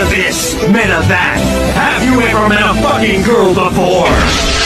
of this, men of that. Have you ever met a fucking girl before?